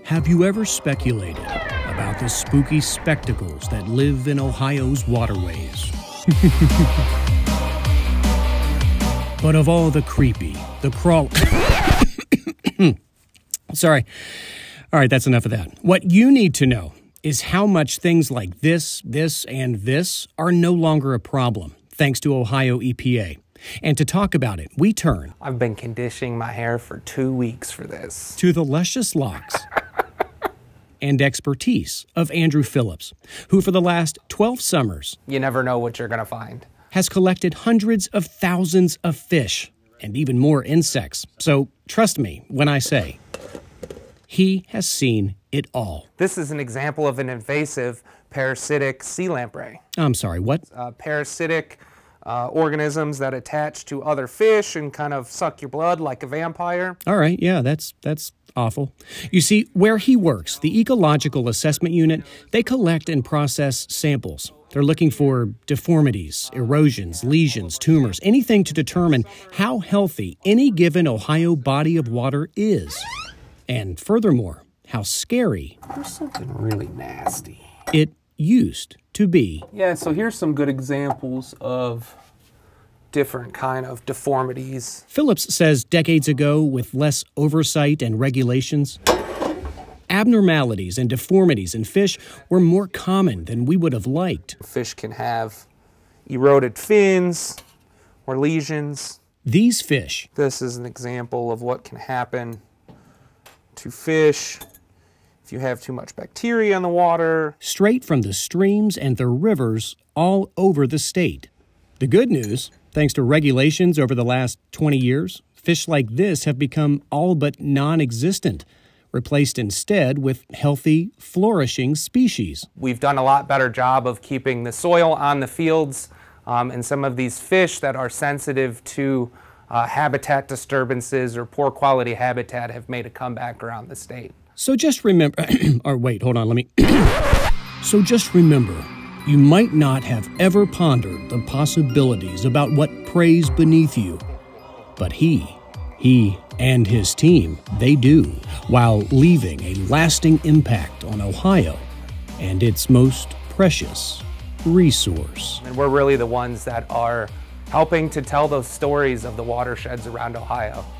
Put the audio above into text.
Have you ever speculated about the spooky spectacles that live in Ohio's waterways? But of all the creepy, the crawl... Sorry. All right, that's enough of that. What you need to know is how much things like this, and this are no longer a problem, thanks to Ohio EPA. And to talk about it, we turn... I've been conditioning my hair for 2 weeks for this. ...to the luscious locks and expertise of Andrew Phillips, who for the last 12 summers... You never know what you're going to find. ...has collected hundreds of thousands of fish and even more insects. So trust me when I say... he has seen it all. This is an example of an invasive parasitic sea lamprey. I'm sorry, what? Parasitic organisms that attach to other fish and kind of suck your blood like a vampire. All right, yeah, that's awful. You see, where he works, the Ecological Assessment Unit, they collect and process samples. They're looking for deformities, erosions, lesions, tumors, anything to determine how healthy any given Ohio body of water is. And furthermore, how scary There's something really nasty. it used to be. Yeah, so here's some good examples of different kind of deformities. Phillips says decades ago, with less oversight and regulations, abnormalities and deformities in fish were more common than we would have liked. Fish can have eroded fins or lesions. These fish... This is an example of what can happen to fish if you have too much bacteria in the water. Straight from the streams and the rivers all over the state. The good news, thanks to regulations over the last 20 years, fish like this have become all but non-existent, replaced instead with healthy, flourishing species. We've done a lot better job of keeping the soil on the fields, and some of these fish that are sensitive to habitat disturbances or poor quality habitat have made a comeback around the state. So just remember, or wait, hold on, let me. So just remember, you might not have ever pondered the possibilities about what preys beneath you, but he and his team, they do, while leaving a lasting impact on Ohio and its most precious resource. And we're really the ones that are helping to tell those stories of the watersheds around Ohio.